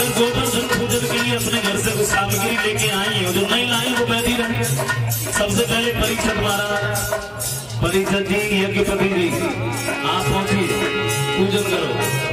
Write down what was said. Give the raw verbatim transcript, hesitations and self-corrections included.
अगर गोवर्धन पूजन के लिए अपने घर से सामग्री लेके आई हो, जो नहीं लाई वो बैठी रहे। सबसे पहले परीक्षक महाराज, परीक्षक जी, यज्ञपति जी, आप पहुंचिए, पूजन करो।